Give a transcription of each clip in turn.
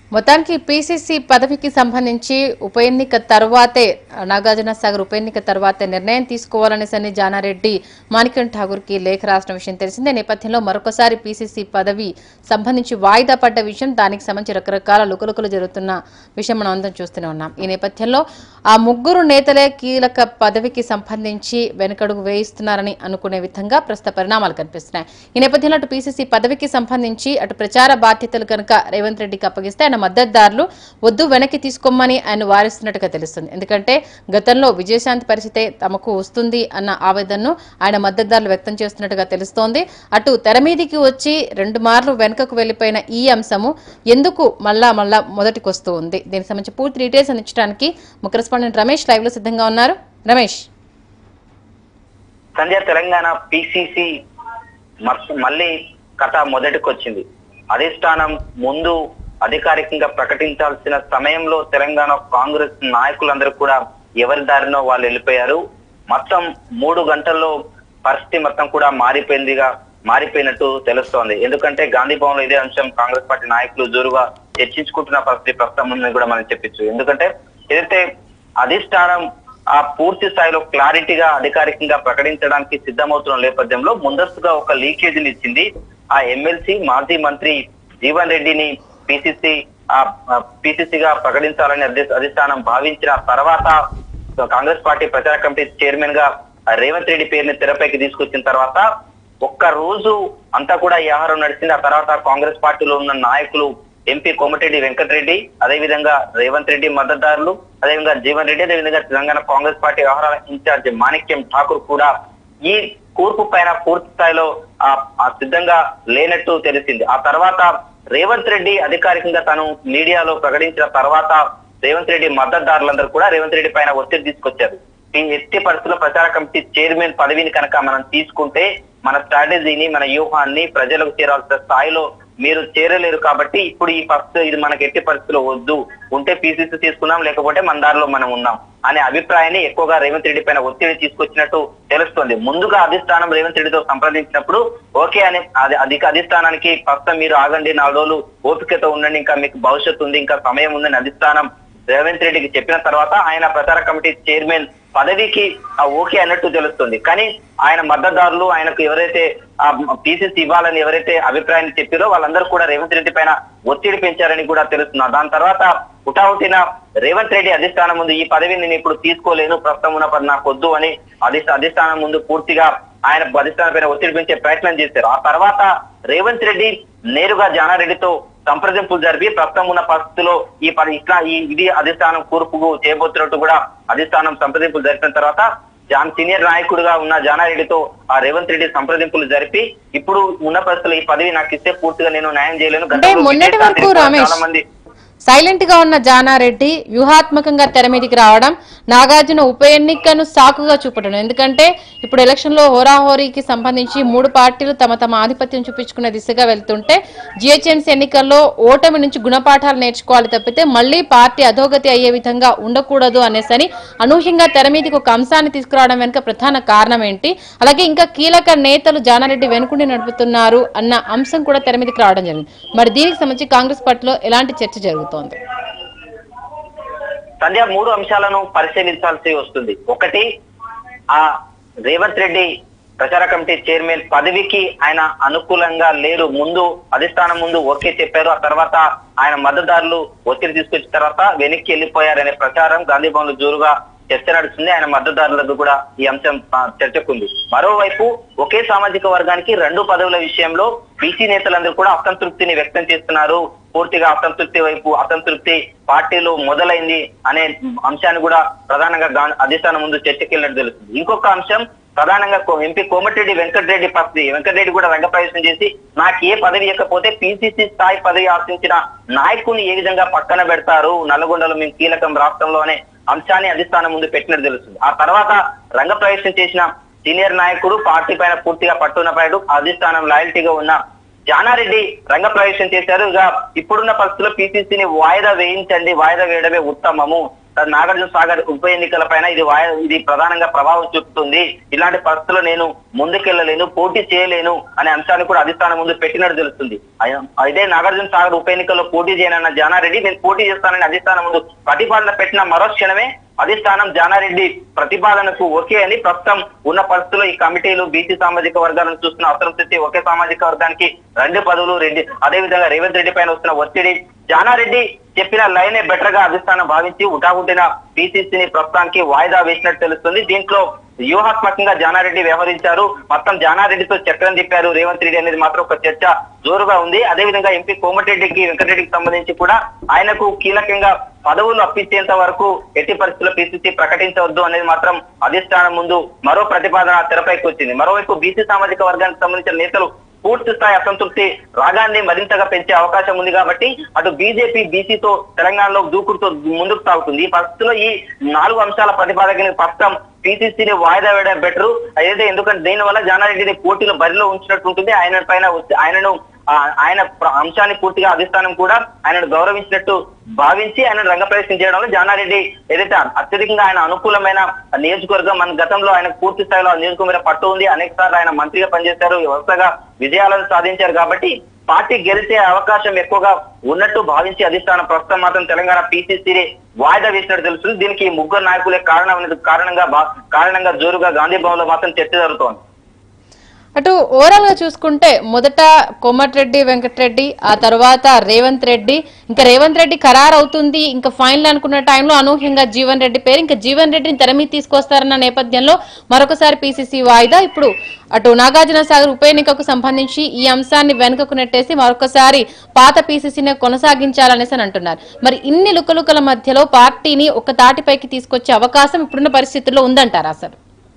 మొత్తానికి పీసీసీ పదవికి సంబంధించి ఉప ఎన్నిక తర్వాతే నాగార్జున సాగర్ ఉప ఎన్నిక తర్వాతే నిర్ణయం తీసుకోవాలనేసని జానారెడ్డి మాణిక్యం ఠాగూర్ కి లేఖ రాసిన విషయం తెలిసిందే. నేపథ్యంలో మరొకసారి పీసీసీ పదవి సంబంధించి వాయిదా పడ్డ విషయం, దానికి సంబంధించి రకరకాల లుకలుకలు జరుగుతున్న విషయం మనం అందరం చూస్తూనే ఉన్నాం. ఈ నేపథ్యంలో ఆ ముగ్గురు నేతలే కీలక పదవికి సంబంధించి వెనకడుగు వేయిస్తున్నారని అనుకునే విధంగా ప్రస్తుత పరిణామాలు కనిపిస్తున్నాయి. ఈ నేపథ్యంలో అటు పీసీసీ పదవికి సంబంధించి అటు ప్రచార బాధ్యతలు కనుక రేవంత్ రెడ్డికి అప్పగిస్తే ఆయన మద్దతుదారులు వద్దు వెనక్కి తీసుకోమని ఆయన వారిస్తున్నట్టుగా తెలుస్తుంది. ఎందుకంటే గతంలో విజయశాంతి పరిస్థితే తమకు వస్తుంది అన్న ఆవేదనను ఆయన మద్దతుదారులు వ్యక్తం చేస్తున్నట్టుగా తెలుస్తోంది. అటు తెర మీదికి వచ్చి 2 మార్లు వెనుకకు వెళ్లిపోయిన ఈ అంశము ఎందుకు మళ్ళా మొదటికి వస్తూ ఉంది? దీనికి సంబంధించి పూర్తి డీటెయిల్స్ అందించడానికి మా కరెస్పాండెంట్ రమేష్ లైవ్ లో సిద్ధంగా ఉన్నారు. రమేష్, సంధ్య, తెలంగాణ పిసిసి మళ్ళీ కథ మొదటికి వచ్చింది. అధిష్టానం ముందు అధికారికంగా ప్రకటించాల్సిన సమయంలో తెలంగాణ కాంగ్రెస్ నాయకులందరూ కూడా ఎవరి దారినో వాళ్ళు వెళ్ళిపోయారు. మొత్తం 3 గంటల్లో పరిస్థితి మొత్తం కూడా మారిపోయినట్టు తెలుస్తోంది. ఎందుకంటే గాంధీ భవన్ లో ఇదే అంశం కాంగ్రెస్ పార్టీ నాయకులు జోరుగా చర్చించుకుంటున్న పరిస్థితి ప్రస్తుతం ఉందని కూడా మనం చెప్పచ్చు. ఎందుకంటే ఏదైతే అధిష్టానం ఆ పూర్తి స్థాయిలో క్లారిటీగా అధికారికంగా ప్రకటించడానికి సిద్ధమవుతున్న నేపథ్యంలో ముందస్తుగా ఒక లీకేజీని ఇచ్చింది. ఆ ఎమ్మెల్సీ మాజీ మంత్రి జీవన్ రెడ్డిని పిసిసిగా ప్రకటించాలని అధిష్టానం భావించిన తర్వాత కాంగ్రెస్ పార్టీ ప్రచార కమిటీ చైర్మన్ గా రేవంత్ రెడ్డి పేరుని తెరపైకి తీసుకొచ్చిన తర్వాత ఒక్క రోజు అంతా కూడా వ్యవహారం నడిచింది. ఆ తర్వాత కాంగ్రెస్ పార్టీలో ఉన్న నాయకులు ఎంపీ కోమటిరెడ్డి వెంకటరెడ్డి, అదేవిధంగా రేవంత్ రెడ్డి మద్దతుదారులు, అదేవిధంగా జీవన్ రెడ్డి, అదేవిధంగా తెలంగాణ కాంగ్రెస్ పార్టీ వ్యవహారాల ఇన్ఛార్జ్ మాణిక్యం ఠాకూర్ కూడా ఈ కూర్పు పైన పూర్తి స్థాయిలో సిద్ధంగా లేనట్టు తెలిసింది. ఆ తర్వాత రేవంత్ రెడ్డి అధికారికంగా తను మీడియాలో ప్రకటించిన తర్వాత రేవంత్ రెడ్డి మద్దతుదారులందరూ కూడా రేవంత్ రెడ్డి పైన ఒత్తిడి తీసుకొచ్చారు. ఈ ఎట్టి పరిస్థితుల్లో ప్రచార కమిటీ చైర్మన్ పదవిని కనుక మనం తీసుకుంటే మన స్ట్రాటజీని, మన వ్యూహాన్ని ప్రజలకు చేరాల్సిన స్థాయిలో మీరు చేరలేరు, కాబట్టి ఇప్పుడు ఈ పరిస్థితి ఇది మనకి ఎట్టి పరిస్థితుల్లో వద్దు, ఉంటే పీసీసీ తీసుకున్నాం, లేకపోతే మన దారిలో మనం ఉన్నాం అనే అభిప్రాయాన్ని ఎక్కువగా రేవంత్ రెడ్డి పైన ఒత్తిడి తీసుకొచ్చినట్టు తెలుస్తోంది. ముందుగా అధిష్టానం రేవంత్ రెడ్డితో సంప్రదించినప్పుడు ఓకే అని అధిష్టానానికి ప్రస్తుతం మీరు ఆగండి, 4 రోజులు ఓపికతో ఉండండి, ఇంకా మీకు భవిష్యత్తు ఉంది, ఇంకా సమయం ఉందని అధిష్టానం రేవంత్ రెడ్డికి చెప్పిన తర్వాత ఆయన ప్రచార కమిటీ చైర్మన్ పదవికి ఓకే అన్నట్టు తెలుస్తుంది. కానీ ఆయన మద్దతుదారులు, ఆయనకు ఎవరైతే పీసీసీ ఇవ్వాలని ఎవరైతే అభిప్రాయాన్ని చెప్పారో వాళ్ళందరూ కూడా రేవంత్ రెడ్డి పైన ఒత్తిడి పెంచారని కూడా తెలుస్తున్నారు. దాని తర్వాత హుటాహుటిన రేవంత్ రెడ్డి అధిష్టానం ముందు ఈ పదవిని నేను ఇప్పుడు తీసుకోలేను, ప్రస్తుతం ఉన్న పది నాకు వద్దు అని అధిష్టానం ముందు పూర్తిగా ఆయన అధిష్టానం పైన ఒత్తిడి పెంచే ప్రయత్నం చేశారు. ఆ తర్వాత రేవంత్ రెడ్డి నేరుగా జానారెడ్డితో సంప్రదింపులు జరిపి ప్రస్తుతం ఉన్న పరిస్థితుల్లో ఇది అధిష్టానం కూర్పుకు చేయబోతున్నట్టు కూడా అధిష్టానం సంప్రదింపులు జరిపిన తర్వాత సీనియర్ నాయకుడిగా ఉన్న జానారెడ్డితో ఆ రేవంత్ రెడ్డి సంప్రదింపులు జరిపి ఇప్పుడు ఉన్న పరిస్థితుల్లో ఈ పదవి నాకు ఇస్తే పూర్తిగా నేను న్యాయం చేయలేను. చాలా మంది సైలెంట్ గా ఉన్న జానారెడ్డి వ్యూహాత్మకంగా తెర మీదికి రావడం, నాగార్జున ఉప ఎన్నికను సాకుగా చూపడం. ఎందుకంటే ఇప్పుడు ఎలక్షన్ లో హోరాహోరీకి సంబంధించి 3 పార్టీలు తమ ఆధిపత్యం చూపించుకునే దిశగా వెళ్తుంటే జిహెచ్ఎంసీ ఎన్నికల్లో ఓటమి నుంచి గుణపాఠాలు నేర్చుకోవాలి తప్పితే మళ్లీ పార్టీ అధోగతి అయ్యే విధంగా ఉండకూడదు అనేసని అనూహ్యంగా తెర మీదికి ఒక అంశాన్ని తీసుకురావడం వెనుక ప్రధాన కారణం ఏంటి? అలాగే ఇంకా కీలక నేతలు జానారెడ్డి వెనుకుండి నడుపుతున్నారు అన్న అంశం కూడా తెర మీదికి రావడం జరిగింది. మరి దీనికి సంబంధించి కాంగ్రెస్ పార్టీలో ఎలాంటి చర్చ జరుగుతుంది? సంధ్య, 3 అంశాలను పరిశీలించాల్సి వస్తుంది. ఒకటి, ఆ రేవంత్ రెడ్డి ప్రచార కమిటీ చైర్మన్ పదవికి ఆయన అనుకూలంగా లేరు. ముందు అధిష్టానం ముందు ఓకే చెప్పారు, ఆ తర్వాత ఆయన మద్దతుదారులు ఒత్తిడి తీసుకొచ్చిన తర్వాత వెనక్కి వెళ్ళిపోయారనే ప్రచారం గాంధీ భవన్ లో జోరుగా చర్చ నడుస్తుంది. ఆయన మద్దతుదారులకు కూడా ఈ అంశం చర్చకుంది. మరోవైపు ఒకే సామాజిక వర్గానికి 2 పదవుల విషయంలో బీసీ నేతలందరూ కూడా అసంతృప్తిని వ్యక్తం చేస్తున్నారు. పూర్తిగా అసంతృప్తి పార్టీలో మొదలైంది అనే అంశాన్ని కూడా ప్రధానంగా అధిష్టానం ముందు చర్చకెళ్ళినట్టు తెలుస్తుంది. ఇంకొక అంశం ప్రధానంగా ఎంపీ కోమటిరెడ్డి వెంకటరెడ్డి పరిస్థితి. వెంకటరెడ్డి కూడా రంగప్రవేశం చేసి నాకు ఏ పదవి ఇవ్వకపోతే పీసీసీ స్థాయి పదవి ఆశించిన నాయకుని ఏ విధంగా పక్కన పెడతారు, నల్గొండలో మేము కీలకం రాష్ట్రంలో అనే అంశాన్ని అధిష్టానం ముందు పెట్టినట్టు తెలుస్తుంది. ఆ తర్వాత రంగప్రవేశం చేసిన సీనియర్ నాయకుడు, పార్టీ పైన పూర్తిగా పట్టున్నపాడు, అధిష్టానం లాయల్టీగా ఉన్న జానారెడ్డి రంగప్రవేశం చేశారు. ఇప్పుడున్న పరిస్థితుల్లో పీసీసీని వాయిదా వేయించండి, వాయిదా వేయడమే ఉత్తమము, నాగార్జున సాగర్ ఉప ఎన్నికల పైన ఇది ప్రధానంగా ప్రభావం చూపుతుంది, ఇలాంటి పరిస్థితుల్లో నేను ముందుకెళ్లలేను, పోటీ చేయలేను అనే అంశాన్ని కూడా అధిష్టానం ముందు పెట్టినట్టు తెలుస్తుంది. అయితే నాగార్జున సాగర్ ఉప ఎన్నికల్లో పోటీ చేయనన్న జానారెడ్డి నేను పోటీ చేస్తానని అధిష్టానం ముందు ప్రతిపాదన పెట్టిన మరో క్షణమే అధిష్టానం జానారెడ్డి ప్రతిపాదనకు ఓకే అని ప్రస్తుతం ఉన్న పరిస్థితుల్లో ఈ కమిటీలు బీసీ సామాజిక వర్గాలను చూస్తున్న అసంతృప్తి, ఒకే సామాజిక వర్గానికి 2 పదవులు రెడ్డి, అదేవిధంగా రేవంత్ రెడ్డి పైన వస్తున్న ఒత్తిడి, జానారెడ్డి చెప్పిన లైనే బెటర్ గా అధిష్టానం భావించి ఉటాగుట్టిన పిసిసిని ప్రస్తుతానికి వాయిదా వేసినట్టు తెలుస్తుంది. దీంట్లో వ్యూహాత్మకంగా జానారెడ్డి వ్యవహరించారు, మొత్తం జానారెడ్డితో చక్రం తిప్పారు రేవంత్ రెడ్డి అనేది మాత్రం ఒక చర్చ జోరుగా ఉంది. అదేవిధంగా ఎంపీ కోమటిరెడ్డికి వెంకటరెడ్డికి సంబంధించి కూడా ఆయనకు కీలకంగా పదవులు అప్పించేంత వరకు ఎట్టి పరిస్థితుల్లో పిసిసి ప్రకటించవద్దు అనేది మాత్రం అధిష్టానం ముందు మరో ప్రతిపాదన తెరపైకి వచ్చింది. మరోవైపు బీసీ సామాజిక వర్గానికి సంబంధించిన నేతలు పూర్తి స్థాయి అసంతృప్తి రాగాన్ని మరింతగా పెంచే అవకాశం ఉంది కాబట్టి అటు బీజేపీ బీసీతో తెలంగాణలో దూకుడుతో ముందుకు సాగుతుంది. ఈ పరిస్థితుల్లో ఈ 4 అంశాల ప్రతిపాదనని ప్రస్తుతం పిసిసిని వాయిదా వేయడం బెటర్. అయితే ఎందుకంటే దీనివల్ల జానారెడ్డిని పోటీలో బరిలో ఉంచినట్టు ఉంటుంది. ఆయన అంశాన్ని పూర్తిగా అధిష్టానం కూడా ఆయనను గౌరవించినట్టు భావించి ఆయన రంగప్రవేశం చేయడంలో జానారెడ్డి ఏదైతే అత్యధికంగా ఆయన అనుకూలమైన నియోజకవర్గం, మన గతంలో ఆయన పూర్తి స్థాయిలో నియోజకవర్గం పట్టు ఉంది, అనేక సార్లు ఆయన మంత్రిగా పనిచేశారు, వరుసగా విజయాలను సాధించారు కాబట్టి పార్టీ గెలిచే అవకాశం ఎక్కువగా ఉన్నట్టు భావించి అధిష్టానం ప్రస్తుతం మాత్రం తెలంగాణ పిసిసిని వాయిదా వేసినట్టు తెలుస్తుంది. దీనికి ఈ 3 నాయకులే కారణంగా జోరుగా గాంధీ భవన్ లో మాత్రం చర్చ జరుగుతోంది. అటు ఓవరాల్ గా చూసుకుంటే మొదట కోమటిరెడ్డి వెంకటరెడ్డి, ఆ తర్వాత రేవంత్ రెడ్డి, ఇంకా రేవంత్ రెడ్డి ఖరారు అవుతుంది, ఇంకా ఫైనల్ అనుకున్న టైంలో అనూహ్యంగా జీవన్ రెడ్డి పేరు, ఇంకా జీవన్ రెడ్డిని తెర మీద తీసుకొస్తారన్న నేపథ్యంలో మరొకసారి పిసిసి వాయిదా. ఇప్పుడు అటు నాగార్జున సాగర్ ఉప ఎన్నికకు సంబంధించి ఈ అంశాన్ని వెనుకకు నెట్టేసి మరొకసారి పాత పిసిసిని కొనసాగించాలనేసి అని అంటున్నారు. మరి ఇన్ని లుకలుకల మధ్యలో పార్టీని ఒక తాటిపైకి తీసుకొచ్చే అవకాశం ఇప్పుడున్న పరిస్థితుల్లో ఉందంటారా అసలు?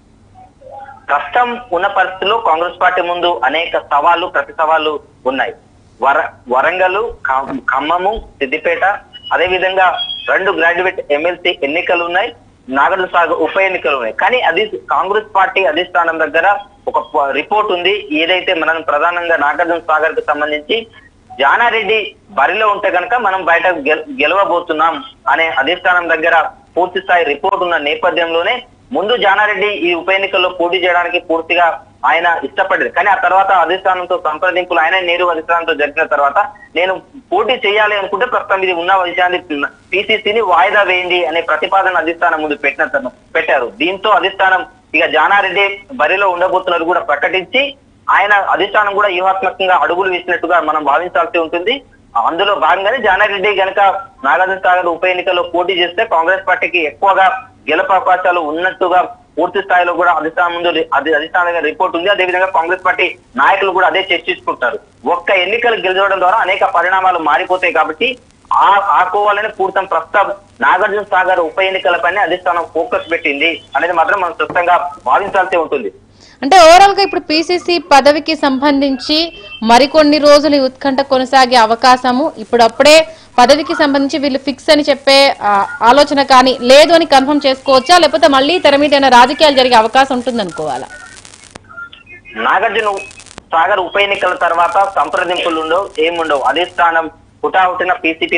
కష్టం ఉన్న పరిస్థితుల్లో కాంగ్రెస్ పార్టీ ముందు అనేక సవాళ్లు, ప్రతి సవాళ్లు ఉన్నాయి. వరంగల్, ఖమ్మము, సిద్దిపేట, అదేవిధంగా 2 గ్రాడ్యుయేట్ ఎమ్మెల్సీ ఎన్నికలు ఉన్నాయి, నాగార్జున సాగర్ ఉప ఎన్నికలు ఉన్నాయి. కానీ అది కాంగ్రెస్ పార్టీ అధిష్టానం దగ్గర ఒక రిపోర్ట్ ఉంది. ఏదైతే మనం ప్రధానంగా నాగార్జున సాగర్ కు సంబంధించి జానారెడ్డి బరిలో ఉంటే కనుక మనం బయట గెలవబోతున్నాం అనే అధిష్టానం దగ్గర పూర్తి స్థాయి రిపోర్ట్ ఉన్న నేపథ్యంలోనే ముందు జానారెడ్డి ఈ ఉప ఎన్నికల్లో పోటీ చేయడానికి పూర్తిగా ఆయన ఇష్టపడేది. కానీ ఆ తర్వాత అధిష్టానంతో సంప్రదింపులు ఆయన నేరుగా అధిష్టానంతో జరిగిన తర్వాత నేను పోటీ చేయాలి అనుకుంటే ప్రస్తుతం ఇది ఉన్న విషయాన్ని పిసిసిని వాయిదా వేయండి అనే ప్రతిపాదన అధిష్టానం ముందు పెట్టారు. దీంతో అధిష్టానం ఇక జానారెడ్డి బరిలో ఉండబోతున్నారు కూడా ప్రకటించి ఆయన అధిష్టానం కూడా వ్యూహాత్మకంగా అడుగులు వేసినట్టుగా మనం భావించాల్సి ఉంటుంది. అందులో భాగంగానే జానారెడ్డి గనక నాగార్జున సాగర్ ఉప ఎన్నికల్లో పోటీ చేస్తే కాంగ్రెస్ పార్టీకి ఎక్కువగా గెలుపు అవకాశాలు ఉన్నట్టుగా పూర్తి స్థాయిలో కూడా అధిష్టానం ముందు అధిష్టానంగా రిపోర్ట్ ఉంది. అదేవిధంగా కాంగ్రెస్ పార్టీ నాయకులు కూడా అదే చర్చించుకుంటారు. ఒక్క ఎన్నికలు గెలవడం ద్వారా అనేక పరిణామాలు మారిపోతాయి కాబట్టి ఆ కోవాలని పూర్తం ప్రస్తుతం నాగార్జున సాగర్ ఉప ఎన్నికలపైనే అధిష్టానం ఫోకస్ పెట్టింది అనేది మాత్రం మనం స్పష్టంగా భావించాల్సి ఉంటుంది. అంటే ఓవరాల్ గా ఇప్పుడు పిసిసి పదవికి సంబంధించి మరికొన్ని రోజులు ఉత్కంఠ కొనసాగే అవకాశము, ఇప్పుడు అప్పుడే పదవికి సంబంధించి వీళ్ళు ఫిక్స్ అని చెప్పే ఆలోచన కానీ లేదు అని కన్ఫర్మ్ చేసుకోవచ్చా, లేకపోతే మళ్ళీ తెర మీద రాజకీయాలు జరిగే అవకాశం ఉంటుంది అనుకోవాలా? నాగార్జున సాగర్ ఉప ఎన్నికల తర్వాత సంప్రదింపులు ఉండవు, ఏముండవు. అధిష్టానం హుటాహుటిన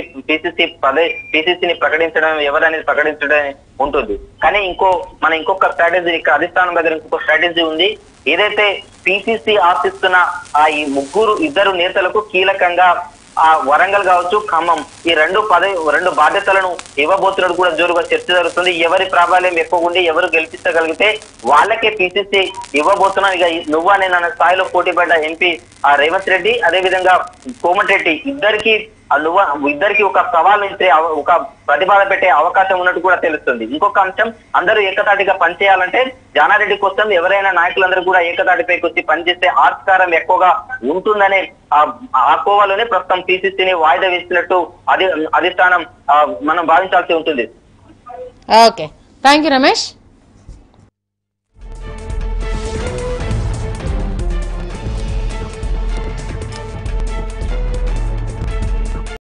పిసిసిని ప్రకటించడం, ఎవరనేది ప్రకటించడం ఉంటుంది. కానీ ఇంకొక స్ట్రాటజీ ఇక్కడ అధిష్టానం దగ్గర ఇంకొక స్ట్రాటజీ ఉంది. ఏదైతే పిసిసి ఆశిస్తున్న ఈ 2 నేతలకు కీలకంగా ఆ వరంగల్ కావచ్చు, ఖమ్మం, ఈ 2 బాధ్యతలను ఇవ్వబోతున్నట్టు కూడా జోరుగా చర్చ జరుగుతుంది. ఎవరి ప్రాబల్యం ఎక్కువ ఉండి ఎవరు గెలిపించగలిగితే వాళ్ళకే పిసిసి ఇవ్వబోతున్నాం. ఇక నువ్వా నేను అన్న స్థాయిలో పోటీపడ్డ ఎంపీ రేవంత్ రెడ్డి, అదేవిధంగా కోమటిరెడ్డి ఇద్దరికి ఒక సవాల్ ఇచ్చే ఒక ప్రతిపాదన పెట్టే అవకాశం ఉన్నట్టు కూడా తెలుస్తుంది. ఇంకొక అంశం, అందరూ ఏకతాటిగా పనిచేయాలంటే జానారెడ్డి కోసం ఎవరైనా నాయకులందరూ కూడా ఏకతాటిపైకి వచ్చి పనిచేస్తే ఆస్కారం ఎక్కువగా ఉంటుందనే ఆ కోవాలోనే ప్రస్తుతం పిసిసిని వాయిదా వేసినట్టు అధిష్టానం మనం భావించాల్సి ఉంటుంది. Okay, thank you Ramesh.